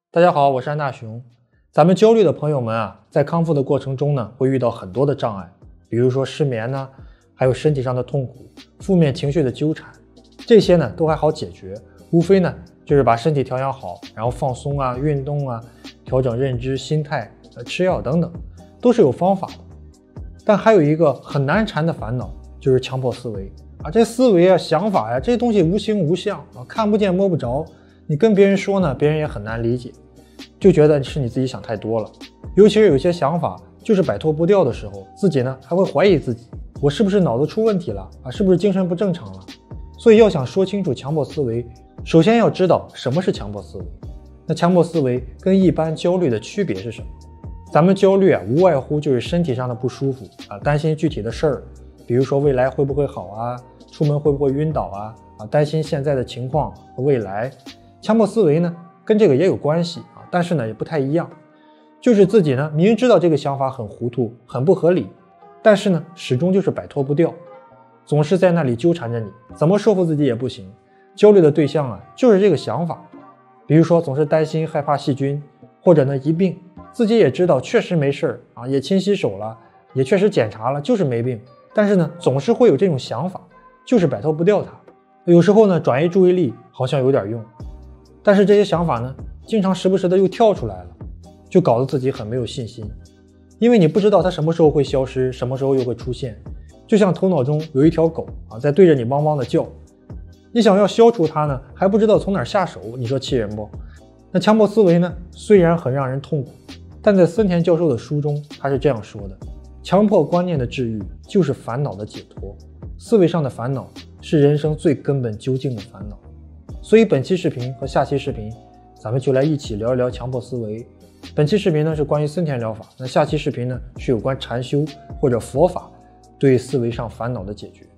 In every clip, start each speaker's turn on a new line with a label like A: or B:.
A: 大家好，我是安大雄。咱们焦虑的朋友们啊，在康复的过程中呢，会遇到很多的障碍，比如说失眠呢，还有身体上的痛苦、负面情绪的纠缠，这些呢都还好解决，无非呢就是把身体调养好，然后放松啊、运动啊、调整认知、心态、吃药等等，都是有方法的。但还有一个很难缠的烦恼，就是强迫思维啊，这思维啊、想法呀，这些东西无形无相啊，看不见摸不着。你跟别人说呢，别人也很难理解，就觉得是你自己想太多了。尤其是有些想法就是摆脱不掉的时候，自己呢还会怀疑自己，我是不是脑子出问题了啊？是不是精神不正常了？所以要想说清楚强迫思维，首先要知道什么是强迫思维。那强迫思维跟一般焦虑的区别是什么？咱们焦虑啊，无外乎就是身体上的不舒服啊，担心具体的事儿，比如说未来会不会好啊，出门会不会晕倒啊，担心现在的情况和未来。强迫思维呢，跟这个也有关系啊，但是呢也不太一样，就是自己呢明知道这个想法很糊涂、很不合理，但是呢始终就是摆脱不掉，总是在那里纠缠着你，怎么说服自己也不行。焦虑的对象啊，就是这个想法，比如说总是担心害怕细菌，或者呢一病，自己也知道确实没事啊，也勤洗手了，也确实检查了，就是没病，但是呢总是会有这种想法，就是摆脱不掉它。有时候呢转移注意力好像有点用，但是这些想法呢，经常时不时的又跳出来了，就搞得自己很没有信心，因为你不知道它什么时候会消失，什么时候又会出现，就像头脑中有一条狗啊，在对着你汪汪的叫，你想要消除它呢，还不知道从哪儿下手，你说气人不？那强迫思维呢，虽然很让人痛苦，但在森田教授的书中，他是这样说的：强迫观念的治愈就是烦恼的解脱，思维上的烦恼是人生最根本究竟的烦恼。所以本期视频和下期视频，咱们就来一起聊一聊强迫思维。本期视频呢是关于森田疗法，那下期视频呢是有关禅修或者佛法对思维上烦恼的解决。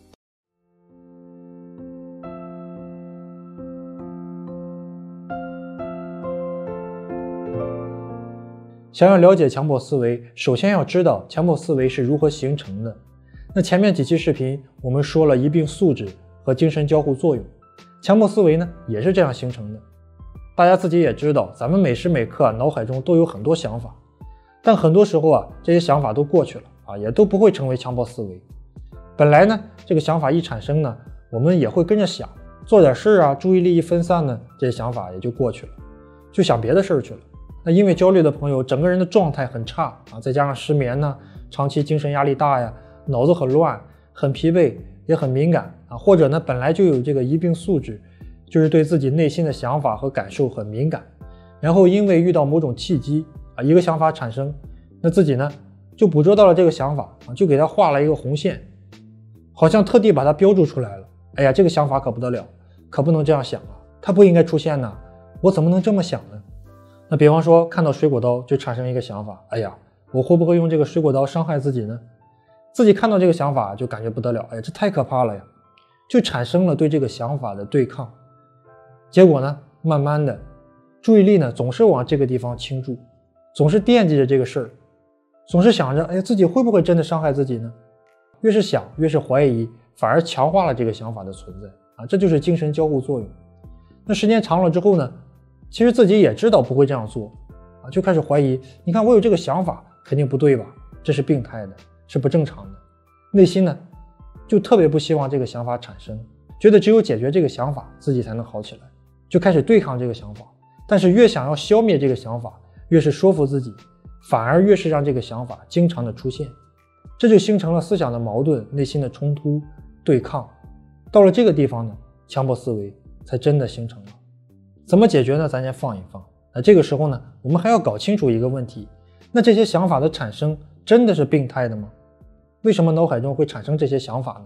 A: 想要了解强迫思维，首先要知道强迫思维是如何形成的。那前面几期视频我们说了一并素质和精神交互作用，强迫思维呢也是这样形成的。大家自己也知道，咱们每时每刻脑海中都有很多想法，但很多时候啊，这些想法都过去了啊，也都不会成为强迫思维。本来呢，这个想法一产生呢，我们也会跟着想，做点事啊，注意力一分散呢，这些想法也就过去了，就想别的事儿去了。那因为焦虑的朋友，整个人的状态很差啊，再加上失眠呢，长期精神压力大呀，脑子很乱，很疲惫，也很敏感啊，或者呢本来就有这个疑病素质，就是对自己内心的想法和感受很敏感，然后因为遇到某种契机啊，一个想法产生，那自己呢就捕捉到了这个想法啊，就给它画了一个红线，好像特地把它标注出来了。哎呀，这个想法可不得了，可不能这样想啊，它不应该出现呢，我怎么能这么想呢？那比方说看到水果刀就产生一个想法，哎呀，我会不会用这个水果刀伤害自己呢？自己看到这个想法就感觉不得了，哎呀，这太可怕了呀，就产生了对这个想法的对抗。结果呢，慢慢的注意力呢总是往这个地方倾注，总是惦记着这个事儿，总是想着，哎呀，自己会不会真的伤害自己呢？越是想越是怀疑，反而强化了这个想法的存在啊，这就是精神交互作用。那时间长了之后呢，其实自己也知道不会这样做啊，就开始怀疑，你看我有这个想法肯定不对吧，这是病态的，是不正常的，内心呢就特别不希望这个想法产生，觉得只有解决这个想法自己才能好起来，就开始对抗这个想法。但是越想要消灭这个想法，越是说服自己，反而越是让这个想法经常的出现，这就形成了思想的矛盾，内心的冲突对抗。到了这个地方呢，强迫思维才真的形成了。怎么解决呢？咱先放一放。那这个时候呢，我们还要搞清楚一个问题，那这些想法的产生真的是病态的吗？为什么脑海中会产生这些想法呢？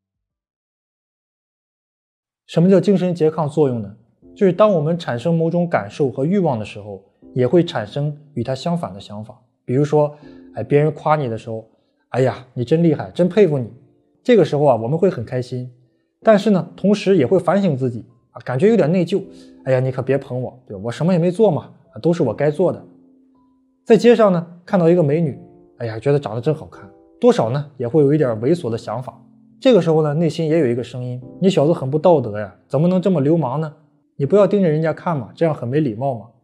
A: 什么叫精神拮抗作用呢？就是当我们产生某种感受和欲望的时候，也会产生与它相反的想法。比如说，别人夸你的时候，哎呀，你真厉害，真佩服你。这个时候啊，我们会很开心，但是呢，同时也会反省自己啊，感觉有点内疚。哎呀，你可别捧我，对吧？我什么也没做嘛，都是我该做的。在街上呢，看到一个美女，哎呀，觉得长得真好看，多少呢也会有一点猥琐的想法。这个时候呢，内心也有一个声音，你小子很不道德呀，怎么能这么流氓呢？你不要盯着人家看嘛，这样很没礼貌嘛。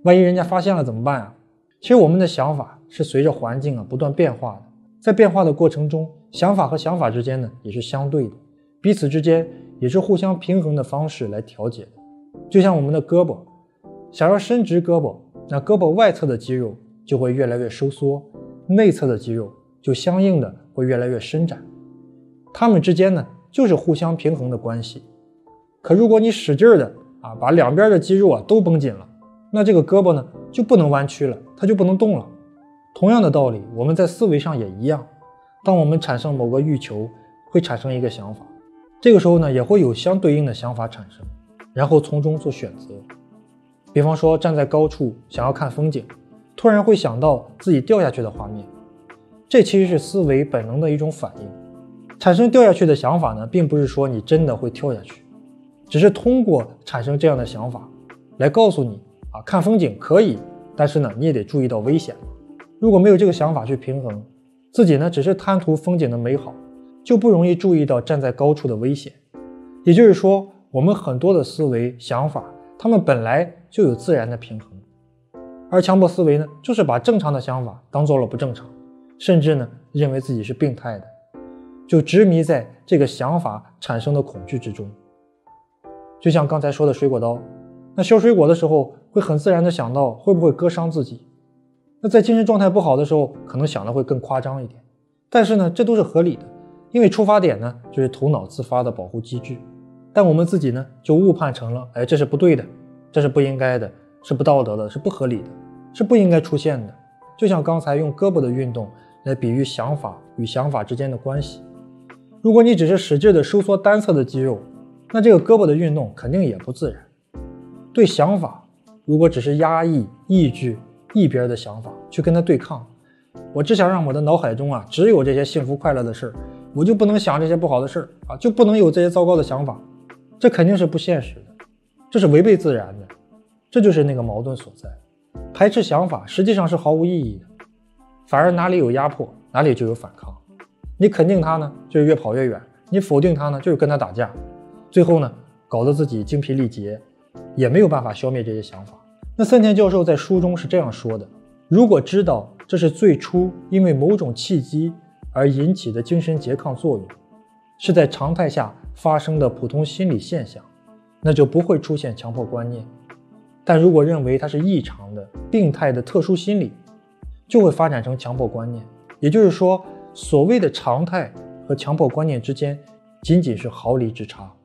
A: 万一人家发现了怎么办啊？其实我们的想法是随着环境不断变化的，在变化的过程中，想法和想法之间呢也是相对的，彼此之间也是互相平衡的方式来调节的。就像我们的胳膊，想要伸直胳膊，那胳膊外侧的肌肉就会越来越收缩，内侧的肌肉就相应的会越来越伸展，它们之间呢就是互相平衡的关系。可如果你使劲的把两边的肌肉都绷紧了，那这个胳膊呢就不能弯曲了，它就不能动了。同样的道理，我们在思维上也一样，当我们产生某个欲求，会产生一个想法，这个时候呢也会有相对应的想法产生，然后从中做选择。比方说站在高处想要看风景，突然会想到自己掉下去的画面，这其实是思维本能的一种反应。产生掉下去的想法呢，并不是说你真的会跳下去，只是通过产生这样的想法来告诉你看风景可以，但是呢你也得注意到危险。如果没有这个想法去平衡，自己呢只是贪图风景的美好，就不容易注意到站在高处的危险。也就是说，我们很多的思维想法，它们本来就有自然的平衡，而强迫思维呢，就是把正常的想法当做了不正常，甚至呢认为自己是病态的，就执迷在这个想法产生的恐惧之中。就像刚才说的水果刀，那削水果的时候会很自然的想到会不会割伤自己，那在精神状态不好的时候可能想的会更夸张一点，但是呢这都是合理的，因为出发点呢就是头脑自发的保护机制，但我们自己呢就误判成了这是不对的，这是不应该的，是不道德的，是不合理的，是不应该出现的。就像刚才用胳膊的运动来比喻想法与想法之间的关系，如果你只是使劲的收缩单侧的肌肉，那这个胳膊的运动肯定也不自然。对想法，如果只是压抑抑制一边的想法去跟它对抗，我只想让我的脑海中只有这些幸福快乐的事儿，我就不能想这些不好的事儿就不能有这些糟糕的想法，这肯定是不现实的，这是违背自然的，这就是那个矛盾所在。排斥想法实际上是毫无意义的，反而哪里有压迫哪里就有反抗。你肯定它呢就是越跑越远，你否定它呢就是跟它打架，最后呢搞得自己精疲力竭，也没有办法消灭这些想法。那森田教授在书中是这样说的，如果知道这是最初因为某种契机而引起的精神拮抗作用，是在常态下发生的普通心理现象，那就不会出现强迫观念。但如果认为它是异常的病态的特殊心理，就会发展成强迫观念。也就是说，所谓的常态和强迫观念之间仅仅是毫厘之差。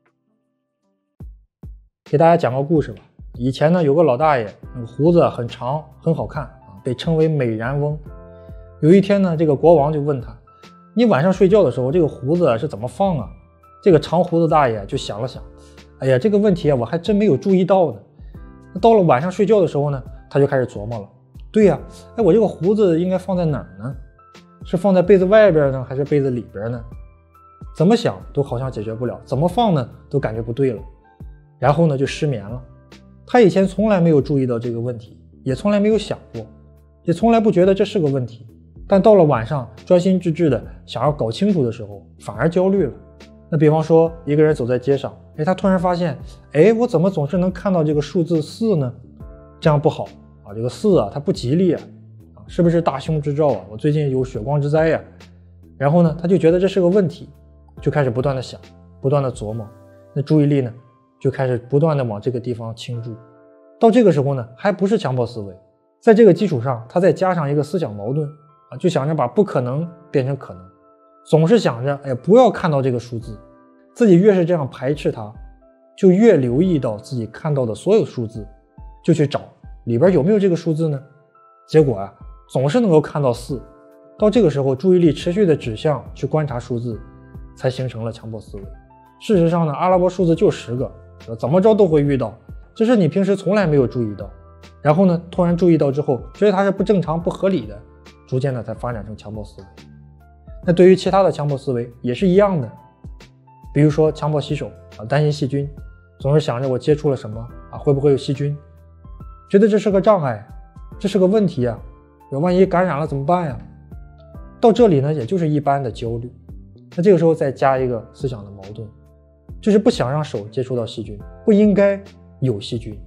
A: 给大家讲个故事吧。以前呢有个老大爷，那个胡子很长很好看被称为美髯翁。有一天呢，这个国王就问他，你晚上睡觉的时候这个胡子是怎么放啊？这个长胡子大爷就想了想，哎呀，这个问题我还真没有注意到呢。到了晚上睡觉的时候呢，他就开始琢磨了，对呀，我这个胡子应该放在哪儿呢？是放在被子外边呢，还是被子里边呢？怎么想都好像解决不了，怎么放呢都感觉不对了，然后呢就失眠了。他以前从来没有注意到这个问题，也从来没有想过，也从来不觉得这是个问题，但到了晚上专心致志的想要搞清楚的时候，反而焦虑了。那比方说一个人走在街上，他突然发现，我怎么总是能看到这个数字4呢？这样不好这个4它不吉利是不是大凶之兆我最近有血光之灾然后呢他就觉得这是个问题，就开始不断的想，不断的琢磨，那注意力呢就开始不断的往这个地方倾注。到这个时候呢还不是强迫思维，在这个基础上他再加上一个思想矛盾就想着把不可能变成可能，总是想着不要看到这个数字。自己越是这样排斥它，就越留意到自己看到的所有数字，就去找里边有没有这个数字呢？结果总是能够看到4。到这个时候注意力持续的指向去观察数字，才形成了强迫思维。事实上呢，阿拉伯数字就10个，怎么着都会遇到，这是你平时从来没有注意到，然后呢突然注意到之后觉得它是不正常不合理的，逐渐的才发展成强迫思维。那对于其他的强迫思维也是一样的，比如说强迫洗手担心细菌，总是想着我接触了什么会不会有细菌，觉得这是个障碍，这是个问题万一感染了怎么办呀？到这里呢也就是一般的焦虑。那这个时候再加一个思想的矛盾，就是不想让手接触到细菌，不应该有细菌，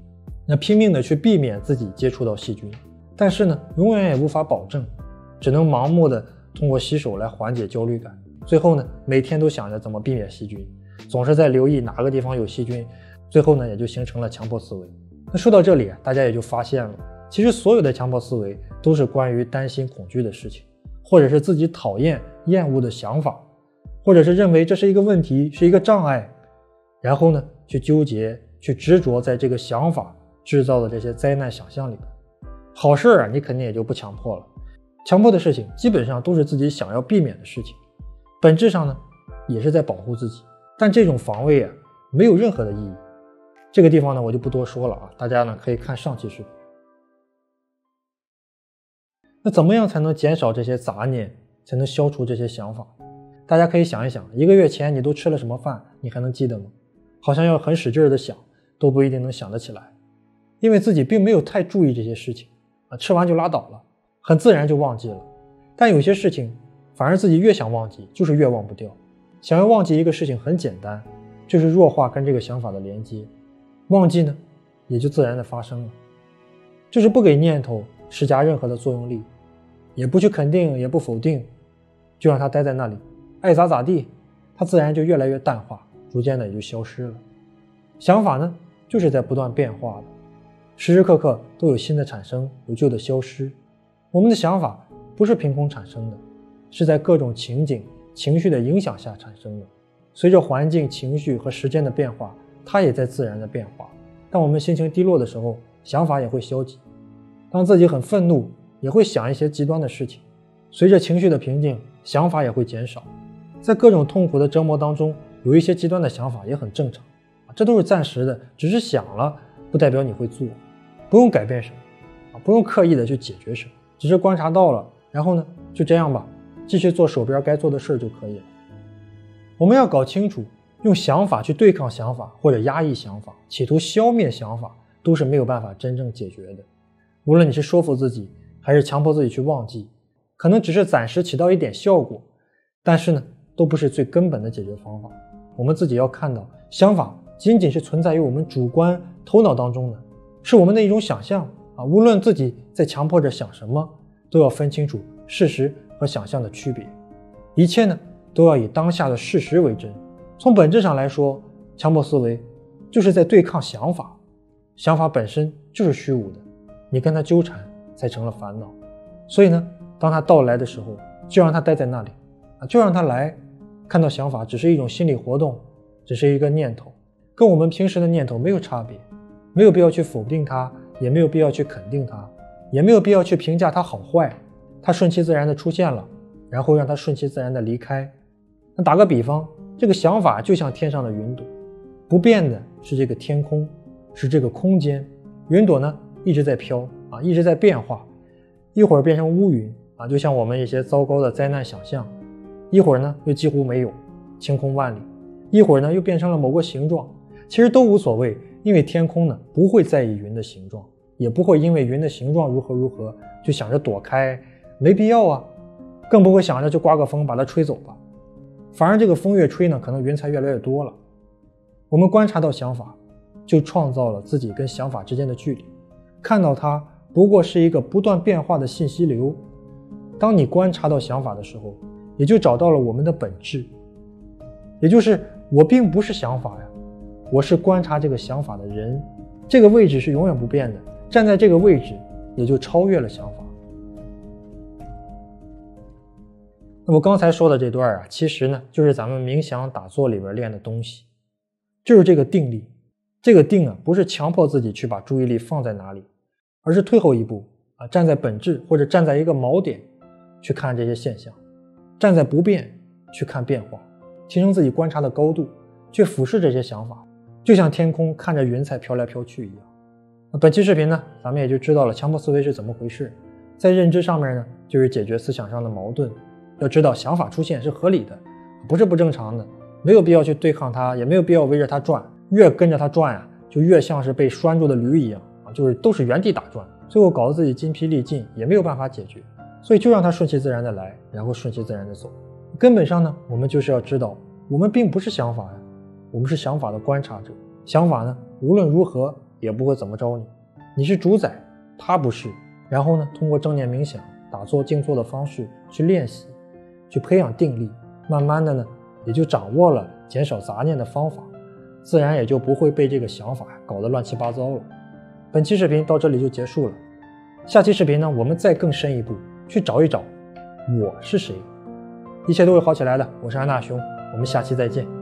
A: 那拼命的去避免自己接触到细菌，但是呢，永远也无法保证，只能盲目的通过洗手来缓解焦虑感。最后呢，每天都想着怎么避免细菌，总是在留意哪个地方有细菌，最后呢，也就形成了强迫思维。那说到这里啊，大家也就发现了，其实所有的强迫思维都是关于担心、恐惧的事情，或者是自己讨厌、厌恶的想法，或者是认为这是一个问题，是一个障碍，然后呢，去纠结、去执着在这个想法制造的这些灾难想象里边。好事啊，你肯定也就不强迫了。强迫的事情基本上都是自己想要避免的事情，本质上呢，也是在保护自己。但这种防卫啊，没有任何的意义。这个地方呢，我就不多说了啊，大家呢可以看上期视频。那怎么样才能减少这些杂念，才能消除这些想法？大家可以想一想，1个月前你都吃了什么饭，你还能记得吗？好像要很使劲的想，都不一定能想得起来，因为自己并没有太注意这些事情啊，吃完就拉倒了，很自然就忘记了。但有些事情，反而自己越想忘记，就是越忘不掉。想要忘记一个事情很简单，就是弱化跟这个想法的连接，忘记呢，也就自然的发生了。就是不给念头施加任何的作用力，也不去肯定，也不否定，就让它待在那里，爱咋咋地，它自然就越来越淡化，逐渐的也就消失了。想法呢，就是在不断变化的，时时刻刻都有新的产生，有旧的消失。我们的想法不是凭空产生的，是在各种情景、情绪的影响下产生的。随着环境、情绪和时间的变化，它也在自然的变化。当我们心情低落的时候，想法也会消极；当自己很愤怒，也会想一些极端的事情。随着情绪的平静，想法也会减少。在各种痛苦的折磨当中，有一些极端的想法也很正常，这都是暂时的，只是想了，不代表你会做，不用改变什么，不用刻意的去解决什么，只是观察到了，然后呢，就这样吧，继续做手边该做的事就可以了。我们要搞清楚，用想法去对抗想法或者压抑想法，企图消灭想法，都是没有办法真正解决的。无论你是说服自己，还是强迫自己去忘记，可能只是暂时起到一点效果，但是呢，都不是最根本的解决方法。我们自己要看到，想法仅仅是存在于我们主观头脑当中的，是我们的一种想象啊。无论自己在强迫着想什么，都要分清楚事实和想象的区别。一切呢，都要以当下的事实为真。从本质上来说，强迫思维就是在对抗想法，想法本身就是虚无的，你跟它纠缠才成了烦恼。所以呢，当它到来的时候，就让它待在那里啊，就让它来。看到想法只是一种心理活动，只是一个念头，跟我们平时的念头没有差别，没有必要去否定它，也没有必要去肯定它，也没有必要去评价它好坏。它顺其自然的出现了，然后让它顺其自然的离开。那打个比方，这个想法就像天上的云朵，不变的是这个天空，是这个空间。云朵呢，一直在飘啊，一直在变化，一会儿变成乌云啊，就像我们一些糟糕的灾难想象，一会儿呢又几乎没有，晴空万里，一会儿呢又变成了某个形状，其实都无所谓，因为天空呢不会在意云的形状，也不会因为云的形状如何如何就想着躲开，没必要啊，更不会想着就刮个风把它吹走吧。反而这个风越吹呢，可能云彩越来越多了。我们观察到想法，就创造了自己跟想法之间的距离，看到它不过是一个不断变化的信息流。当你观察到想法的时候，也就找到了我们的本质，也就是我并不是想法呀，我是观察这个想法的人，这个位置是永远不变的，站在这个位置也就超越了想法。那么刚才说的这段啊，其实呢就是咱们冥想打坐里边练的东西，就是这个定力。这个定啊，不是强迫自己去把注意力放在哪里，而是退后一步啊，站在本质或者站在一个锚点去看这些现象，站在不变去看变化，提升自己观察的高度，去俯视这些想法，就像天空看着云彩飘来飘去一样。那本期视频呢，咱们也就知道了强迫思维是怎么回事。在认知上面呢，就是解决思想上的矛盾。要知道想法出现是合理的，不是不正常的，没有必要去对抗它，也没有必要围着它转，越跟着它转啊，就越像是被拴住的驴一样啊，就是都是原地打转，最后搞得自己筋疲力尽，也没有办法解决。所以就让它顺其自然的来，然后顺其自然的走。根本上呢，我们就是要知道，我们并不是想法呀，我们是想法的观察者。想法呢，无论如何也不会怎么着你。你是主宰，他不是。然后呢，通过正念冥想、打坐、静坐的方式去练习，去培养定力，慢慢的呢，也就掌握了减少杂念的方法，自然也就不会被这个想法搞得乱七八糟了。本期视频到这里就结束了，下期视频呢，我们再更深一步去找一找我是谁。一切都会好起来的，我是安大兄，我们下期再见。